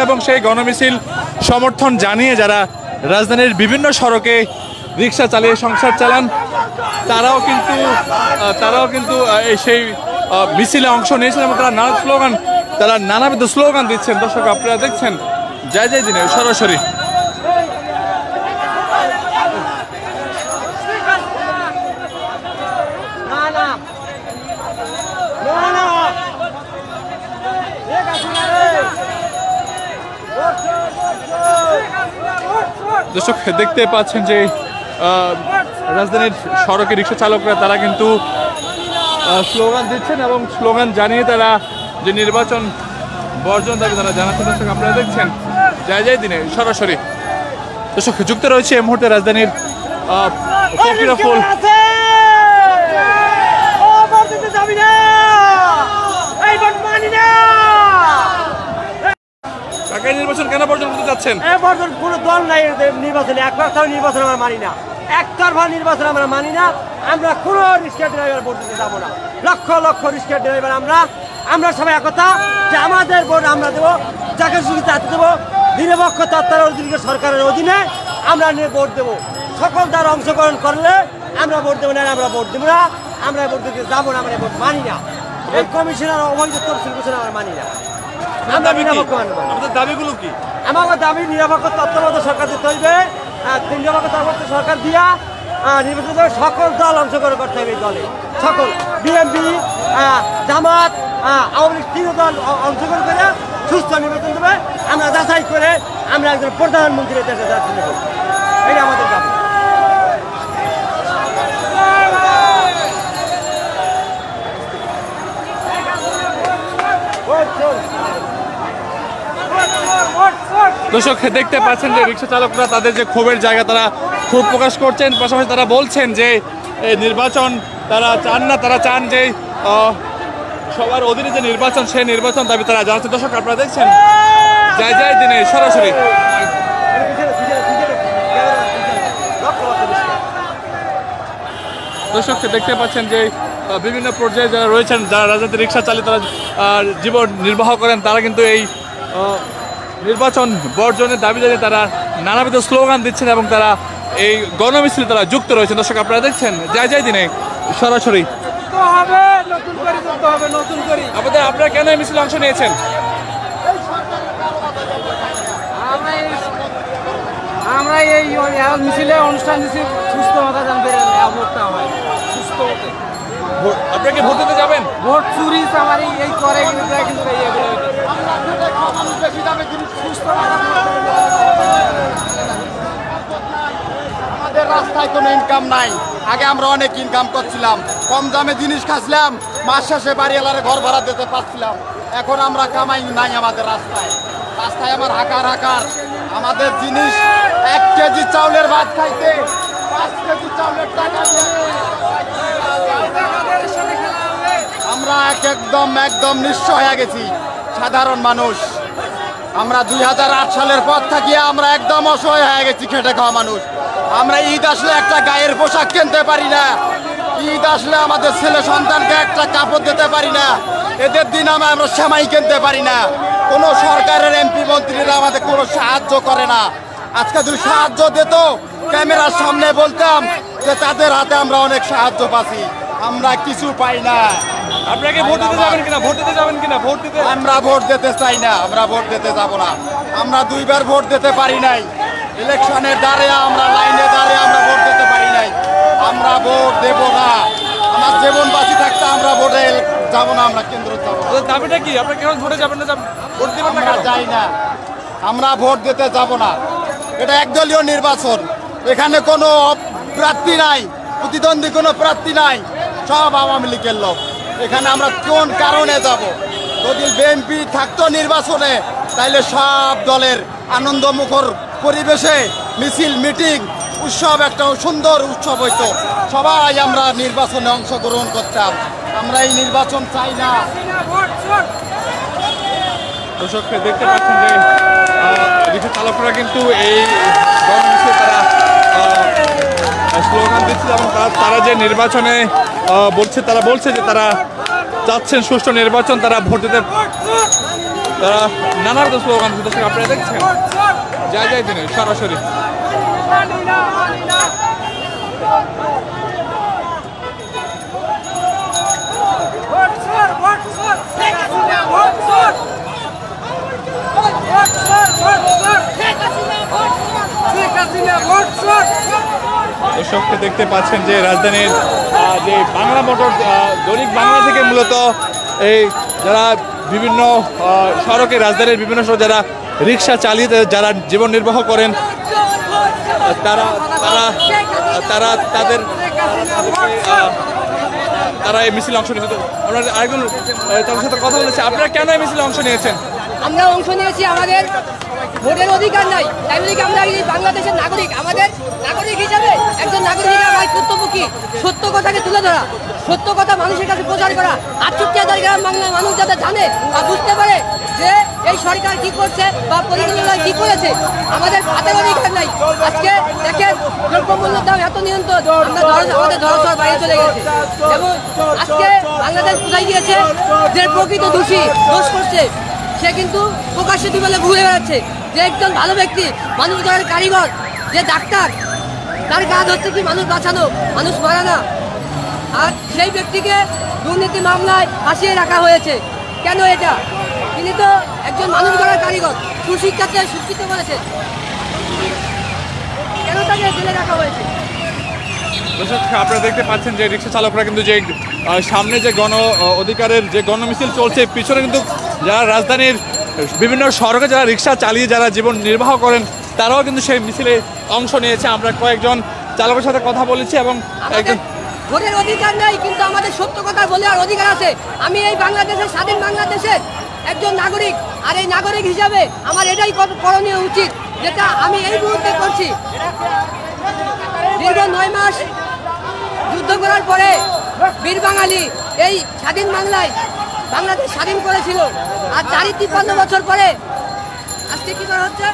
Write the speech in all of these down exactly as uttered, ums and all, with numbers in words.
এবং সেই গণমিছিল সমর্থন জানিয়ে যারা রাজধানীর বিভিন্ন সড়কে রিক্সা চালিয়ে সংসার চালান তারাও কিন্তু তারাও কিন্তু সেই মিছিলে অংশ নিয়েছেন এবং তারা নানা স্লোগান তারা নানাবিধ স্লোগান দিচ্ছেন। দর্শক আপনারা দেখছেন জয় জয় দিনে সরাসরি। দর্শক দেখতে পাচ্ছেন যে রাজধানীর সড়কে রিক্সা চালকরা তারা কিন্তু স্লোগান দিচ্ছেন এবং স্লোগান জানিয়ে তারা যে নির্বাচন বর্জন দাবি তারা জানাচ্ছেন। দর্শক আপনারা দেখছেন জয় জয় দিনে সরাসরি। দর্শক যুক্ত রয়েছে এই মুহূর্তে রাজধানীর ফকিরাপুল নির্বাচন কেন বর্জন করতে যাচ্ছেন? কোনো দল নাই নির্বাচনে, একতরফা নির্বাচন আমরা মানি না, একতরফা নির্বাচন আমরা মানি না। আমরা কোনো রিক্সা ড্রাইভার ভোট দিতে যাবো না, লক্ষ লক্ষ রিক্সা ড্রাইভার আমরা আমরা সবাই একতা যে আমাদের ভোট আমরা দেবো, যাকে সুবিধা দেবো নিরপেক্ষ তত্ত্বাবধায়ক সরকারের অধীনে আমরা ভোট দেবো। সকল তার অংশগ্রহণ করলে আমরা ভোট দেবো না, আমরা ভোট দেবো না, আমরা ভোট দিতে যাবো না, আমরা ভোট মানি না। এই কমিশনার অবৈধ তফসিল ঘোষণা আমরা মানি না। দাবিগুলো কি? আমার দাবি নিরপেক্ষ তত্ত্বাবধায়ক সরকার দিতে হইবে, নিরপেক্ষ তত্ত্বাবধায়ক সরকার দিয়া নির্বাচন সকল দল অংশগ্রহণ করতে হবে। এই দলে সকল বিএনপি জামাত আওয়ামী লীগ তিন দল অংশগ্রহণ করে সুস্থ নির্বাচন দেবে। আমরা যাচাই করে আমরা একজন প্রধানমন্ত্রীর দেশে যাচ্ছি, এটা আমাদের দাবি। দর্শক দেখতে পাচ্ছেন যে রিক্সা চালকরা তাদের যে ক্ষোভের জায়গা তারা ক্ষোভ প্রকাশ করছেন, পাশাপাশি তারা বলছেন যে নির্বাচন তারা চান না, তারা চান যে সবার অধীনে যে নির্বাচন সেই নির্বাচন দাবি তারা জানাচ্ছেন। দর্শক আপনারা দেখছেন জয় জয় দিনে সরাসরি। দর্শক দেখতে পাচ্ছেন যে বিভিন্ন পর্যায়ে যারা রয়েছেন, যারা রাজনীতি রিক্সা চালিয়ে তারা জীবন নির্বাহ করেন, তারা কিন্তু এই নির্বাচন বর্জনের দাবি জানিয়ে তারা নানাবিধ স্লোগান দিচ্ছেন এবং তারা এই গণমিছিলে তারা যুক্ত রয়েছেন। দর্শক আপনারা দেখছেন জয় জয় দিনে সরাসরি। আপনাদের আপনারা কেন এই মিছিলে অংশ নিয়েছেন? আমরা এই মিছিলে অনুষ্ঠান দিচ্ছি সুস্থ মাথা জানতে ভোটটা হয় সুস্থ হতে। আপনারা কি ভোট দিতে যাবেন? ভোট চুরি চামারি এই করে কিন্তু আমাদের রাস্তায় কোনো ইনকাম নাই। আগে আমরা অনেক ইনকাম করছিলাম, কম দামে জিনিস খাচ্ছিলাম, মাস শেষে বাড়িওয়ালারে ঘর ভাড়া দিতে পারছিলাম। এখন আমরা কামাই নাই আমাদের রাস্তায়, রাস্তায় আমার হাকার হাকার। আমাদের জিনিস এক কেজি চাউলের ভাত খাইতে পাঁচ কেজি চাউলের টাকা আমরা একদম একদম নিঃস্ব হয়ে গেছি সাধারণ মানুষ। আমরা দুই হাজার আট সালের পর থাকিয়ে আমরা একদম অসহায় হয়ে গেছি, খেটে খাওয়া মানুষ। আমরা ঈদ আসলে একটা গায়ের পোশাক কিনতে পারি না, ঈদ আসলে আমাদের ছেলে সন্তানকে একটা কাপড় দিতে পারি না, এদের দিন আমরা সেমাই কিনতে পারি না। কোনো সরকারের এমপি মন্ত্রীরা আমাদের কোনো সাহায্য করে না। আজকে যদি সাহায্য দিত ক্যামেরার সামনে বলতাম যে তাদের হাতে আমরা অনেক সাহায্য পাচ্ছি, আমরা কিছু পাই না। আপনাকে ভোট দিতে যাবেন কিনা? ভোট দিতে যাবেন কিনা? ভোট দিতে আমরা ভোট দিতে চাই না, আমরা ভোট দিতে যাব না। আমরা দুইবার ভোট দিতে পারি নাই, ইলেকশনের দ্বারে আমরা লাইনে দাঁড়িয়ে আমরা ভোট দিতে পারি নাই। আমরা ভোট দেব না, আমার জীবন বাঁচি থাকতে আমরা ভোটে যাব না, আমরা কেন্দ্র যাব না। দাবিটা কি? আপনারা কেন ভোটে যাবেন না? ভোট দিবেন না? যাই না, আমরা ভোট দিতে যাব না। এটা একদলীয় নির্বাচন, এখানে কোনো প্রার্থী নাই, প্রতিদ্বন্দ্বী কোনো প্রার্থী নাই, সব আওয়ামী লীগের লোক। এখানে আমরা কোন কারণে যাব? যদি বিএনপি থাকতো নির্বাচনে তাইলে সব দলের আনন্দমুখর পরিবেশে মিছিল মিটিং উৎসব একটা সুন্দর উৎসব হইতো, সবাই আমরা নির্বাচনে অংশগ্রহণ করতাম। আমরা এই নির্বাচন চাই না। দর্শক দেখতে পাচ্ছেন যে রিক্সা চালকরা কিন্তু এই গণমিছিলে তারা স্লোগান দিচ্ছে এবং তারা যে নির্বাচনে বলছে তারা বলছে যে তারা চাচ্ছেন সুষ্ঠু নির্বাচন, তারা ভোট দিতে তারা নানাবিধ স্লোগান দর্শক আপনারা দেখছেন জয় জয় দিনে সরাসরি। দর্শককে দেখতে পাচ্ছেন যে রাজধানীর যে বাংলা মোটর দৈনিক বাংলা থেকে মূলত এই যারা বিভিন্ন সড়কে রাজধানীর বিভিন্ন সড়ক যারা রিক্সা চালিয়ে যারা জীবন নির্বাহ করেন তারা তারা তারা তাদের তারা এই মিছিলে অংশ নিয়েছে। আমরা আরেকজন তাদের সাথে কথা বলেছি, আপনারা কেন এই মিছিলে অংশ নিয়েছেন? আমরা অংশ নিয়েছি, আমাদের ভোটের অধিকার নাই, তাই বলে কি আমরা বাংলাদেশের নাগরিক, আমাদের নাগরিক হিসাবে একজন নাগরিক আমার কর্তব্য কি সত্য কথাকে তুলে ধরা, সত্য কথা মানুষের কাছে প্রচার করা। আটষট্টি হাজার গ্রাম বাংলার মানুষ যাতে জানে বা বুঝতে পারে যে এই সরকার কি করছে বা পরিকল্পনা কি করেছে, আমাদের হাতের অধিকার নাই। আজকে দেখেন দ্রব্যমূল্যের দাম এত নিয়ন্ত্রণ, আমরা আমাদের ধরাছোঁয়ার বাইরে চলে গেছে এবং আজকে বাংলাদেশ কোথায় গিয়েছে, যে প্রকৃত দোষী দোষ করছে সে কিন্তু প্রকাশ্যে দুবেলা ঘুরে বেড়াচ্ছে। যে একজন ভালো ব্যক্তি, মানুষ ধরার কারিগর, যে ডাক্তার, তার কাজ হচ্ছে কি মানুষ বাঁচানো, মানুষ মারা না। আর সেই ব্যক্তিকে দুর্নীতি মামলায় ফাঁসিয়ে রাখা হয়েছে। কেন এটা? তিনি তো একজন মানুষ ধরার কারিগর, সুশিক্ষাতে শিক্ষিত করেছে, কেন তাকে জেলে রাখা হয়েছে? দর্শক আপনারা দেখতে পাচ্ছেন যে রিক্সা চালকরা কিন্তু যে সামনে যে গণ অধিকারের যে গণমিছিল চলছে, পিছনে কিন্তু যারা রাজধানীর বিভিন্ন সড়কে যারা রিক্সা চালিয়ে যারা জীবন নির্বাহ করেন তারাও কিন্তু সেই মিছিলে অংশ নিয়েছে। আমরা কয়েকজন চালকের সাথে কথা বলেছি এবং একজন ভোটের অধিকার নাই কিন্তু আমাদের সত্য কথা বলে আর অধিকার আছে। আমি এই বাংলাদেশের স্বাধীন বাংলাদেশের একজন নাগরিক, আর এই নাগরিক হিসাবে আমার এটাই করণীয় উচিত যেটা আমি এই মুহূর্তে করছি। দীর্ঘ নয় মাস যুদ্ধ করার পরে বীর বাঙালি এই স্বাধীন বাংলায় বাংলাদেশ স্বাধীন করেছিল, আর চারি তিপ্পান্ন বছর পরে আজকে কি করা হচ্ছে?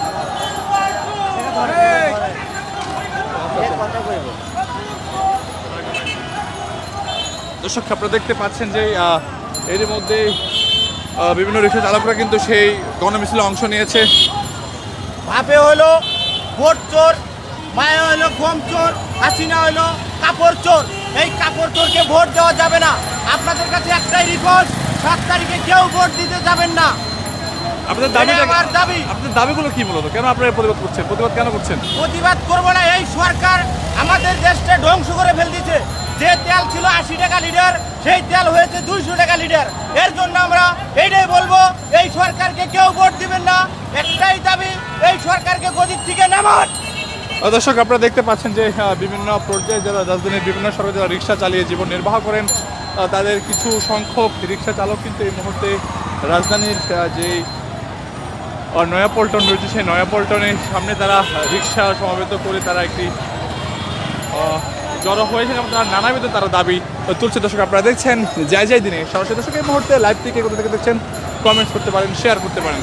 দর্শক আপনারা দেখতে পাচ্ছেন যে এর মধ্যে বিভিন্ন রিক্সা চালকরা কিন্তু সেই গণমিছিলে অংশ নিয়েছে। ভাবে হলো ভোট চোর, মায়া হলো গম চোর, হাসিনা হলো কাপড় চোর। এই কাপড় চোরকে ভোট দেওয়া যাবে না। আপনাদের কাছে একটাই রিকোয়েস্ট, সাত তারিখে কেউ ভোট দিতে যাবেন না। আপনাদের দাবি আমার দাবি, আপনাদের দাবিগুলো কি মূলত? কেন আপনারা প্রতিবাদ করছেন? প্রতিবাদ কেন করছেন? প্রতিবাদ করবো না, এই সরকার আমাদের দেশটা ধ্বংস করে ফেল দিচ্ছে। যে তেল ছিল আশি টাকা লিটার, সেই তেল হয়েছে দুইশো টাকা লিটার। এর জন্য আমরা এইটাই বলবো, এই সরকারকে কেউ ভোট দিবেন না। একটাই দাবি, এই সরকারকে গদির থেকে নামান। দর্শক আপনারা দেখতে পাচ্ছেন যে বিভিন্ন পর্যায়ে যারা রাজধানীর বিভিন্ন সড়কে যারা রিক্সা চালিয়ে জীবন নির্বাহ করেন তাদের কিছু সংখ্যক রিক্সা চালক কিন্তু এই মুহূর্তে রাজধানীর যে নয়াপল্টন রয়েছে সেই নয়াপল্টনের সামনে তারা রিক্সা সমাবেত করে তারা একটি জড়ো হয়েছে এবং তারা নানাবিধ তারা দাবি তুলছে। দর্শক আপনারা দেখছেন জয় জয় দিনে সরাসরি। দর্শক এই মুহূর্তে লাইভ থেকে কোথা থেকে দেখছেন কমেন্টস করতে পারেন, শেয়ার করতে পারেন।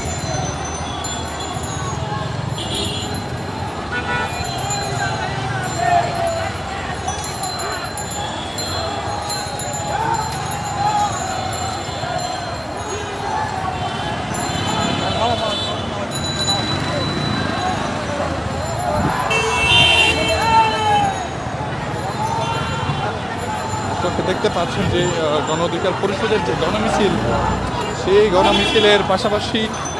দেখতে পাচ্ছেন যে গণ অধিকার পরিষদের যে গণমিছিল, সেই গণমিছিলের পাশাপাশি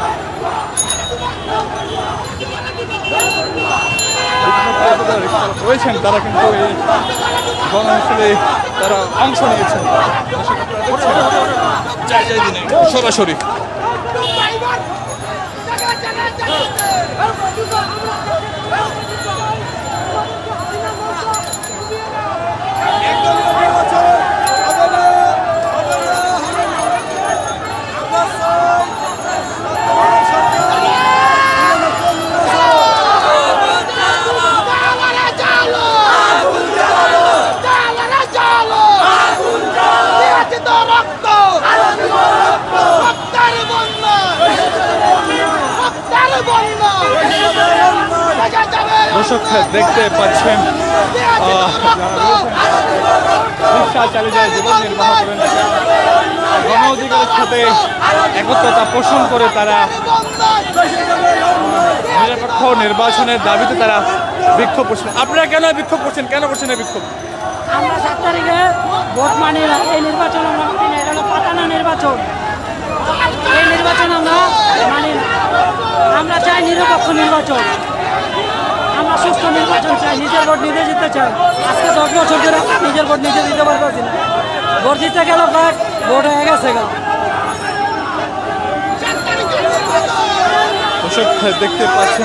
রয়েছেন তারা কিন্তু এই গণমিছিলে তারা অংশ নিয়েছেন। জয় জয় দিনে সরাসরি। দর্শক দেখতে পাচ্ছেন রিক্সা চালিয়ে যায় জীবন নির্বাহ করেন গণ অধিকারের সাথে একত্রতা পোষণ করে তারা নিরপেক্ষ নির্বাচনের দাবিতে তারা বিক্ষোভ করছেন। আপনারা কেন বিক্ষোভ করছেন, কেন করছেন এই বিক্ষোভ? আমরা সাত তারিখে ভোট মানি না, এই নির্বাচন আমরা মানি না। এটা হলো পাতানো নির্বাচন, এই নির্বাচন আমরা মানি না। আমরা চাই নিরপেক্ষ নির্বাচন, আমরা সুস্থ নির্বাচন চাই, নিজের ভোট নিজে দিতে চাই। আজকে দশ বছর ধরে নিজের ভোট নিজে দিতে পারতেছি না, ভোট দিতে গেল প্রায় ভোট হয়ে গেছে গেল। দর্শক দেখতে পাচ্ছেন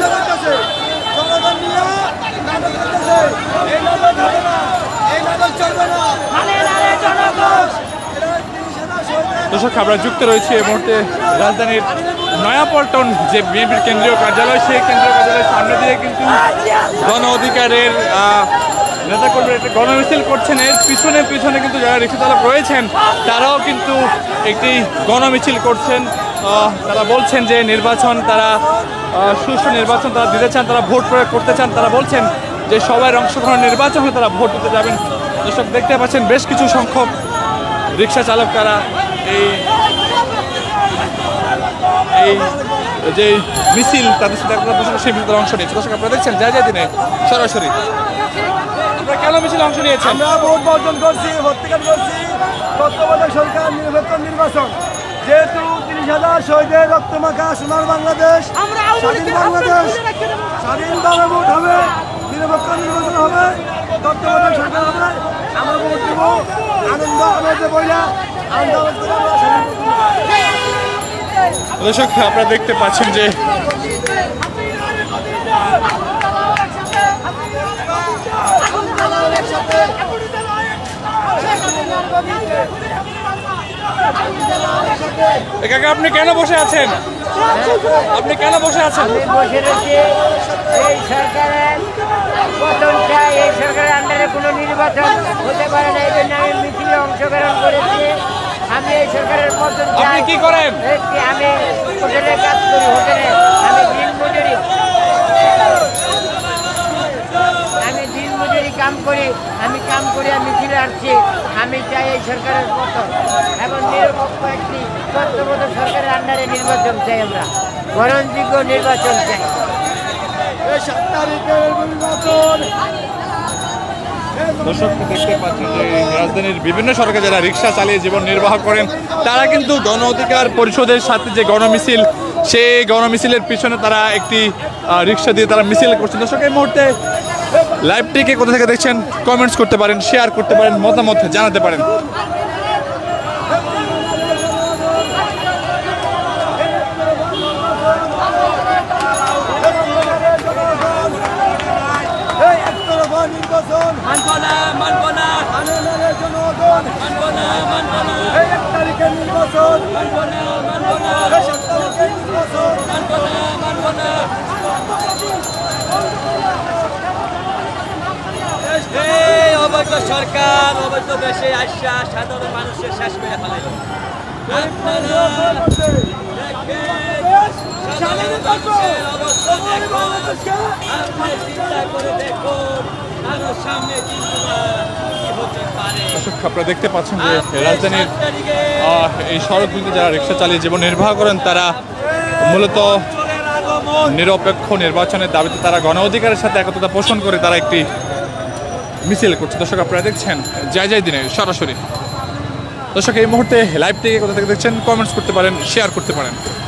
দর্শক আমরা যুক্ত রয়েছে এই মুহূর্তে রাজধানীর নয়াপল্টন যে বিএনপির কেন্দ্রীয় কার্যালয়, সেই কেন্দ্রীয় কার্যালয়ের সামনে দিয়ে কিন্তু গণ অধিকারের নেতাকর্মীরা একটা গণমিছিল করছেন। এর পিছনে পিছনে কিন্তু যারা রিক্সা চালক রয়েছেন তারাও কিন্তু একটি গণমিছিল করছেন। তারা বলছেন যে নির্বাচন তারা সুষ্ঠু নির্বাচন তারা দিতে চান, তারা ভোট প্রয়োগ করতে চান। তারা বলছেন যে সবার অংশগ্রহণ নির্বাচন হলে তারা ভোট দিতে যাবেন। দর্শক দেখতে পাচ্ছেন বেশ কিছু সংখ্যক রিক্সা চালক তারা এই এই যে মিছিল তাদের সাথে সেই মিছিল অংশ নিয়েছে। দর্শক আপনারা দেখছেন যা যা দিনে সরাসরি আপনারা কেন মিছিল অংশ নিয়েছেন? আমরা ভোট বর্জন করছি, প্রত্যাখ্যান করছি তত্ত্বাবধায়ক সরকার নিরপেক্ষ নির্বাচন। যেহেতু তিরিশ হাজার শহীদের রক্তমাখা সোনার বাংলাদেশ, স্বাধীন বাংলাদেশ, স্বাধীনভাবে ভোট হবে, নিরপেক্ষ নির্বাচন হবে, তত্ত্বাবধায়ক সরকার হবে, আমরা ভোট দেব। আনন্দ আনন্দে বইলা আনন্দ দর্শক আপনারা দেখতে পাচ্ছেন যে কাকা আপনি কেন বসে আছেন? আপনি কেন বসে আছেন? বসে রয়েছে এই সরকারের পতন চাই, এই সরকারের আন্ডারে কোনো নির্বাচন হতে পারে না, এই জন্য আমি মিছিলে অংশগ্রহণ করেছি। আমি এই সরকারের পতন চাই। আপনি কি করেন? আমি হোটেলে কাজ করি, হোটেলে আমি দিন মজুরি আমি দিন মজুরি কাম করি, আমি কাম করে আমি ফিরে আসছি। আমি চাই এই সরকারের পতন এবং নিরপেক্ষ একটি তত্ত্বাবধায়ক সরকারের আন্ডারে নির্বাচন চাই, আমরা গ্রহণযোগ্য নির্বাচন চাই। দর্শক দেখতে পাচ্ছেন যে রাজধানীর বিভিন্ন সড়কে যারা রিক্সা চালিয়ে জীবন নির্বাহ করেন তারা কিন্তু গণ অধিকার পরিষদের সাথে যে গণমিছিল, সেই গণমিছিলের পিছনে তারা একটি রিক্সা দিয়ে তারা মিছিল করছেন। দর্শক এই মুহূর্তে লাইভটিকে কোথা থেকে দেখছেন কমেন্টস করতে পারেন, শেয়ার করতে পারেন, মতামত জানাতে পারেন। নির্বাচন মানব না, মানব না, জনগণ মানব না, মানব না, এক তারিখের নির্বাচন মানব না, মানব না, সাত তারিখের নির্বাচন মানব না, মানব না। এই অবৈধ সরকার অবৈধ দেশে আসা সাধারণ মানুষের শেষ করে ফেলে। আপনারা আপনারা দেখতে পাচ্ছেন যে রাজধানীর এই সড়কগুলিতে যারা রিক্সা চালিয়ে জীবন নির্বাহ করেন তারা মূলত নিরপেক্ষ নির্বাচনের দাবিতে তারা গণ অধিকারের সাথে একত্রতা পোষণ করে তারা একটি মিছিল করছে। দর্শক আপনারা দেখছেন জয় জয় দিনে সরাসরি। দর্শক এই মুহূর্তে লাইভ থেকে কোথা থেকে দেখছেন কমেন্টস করতে পারেন, শেয়ার করতে পারেন।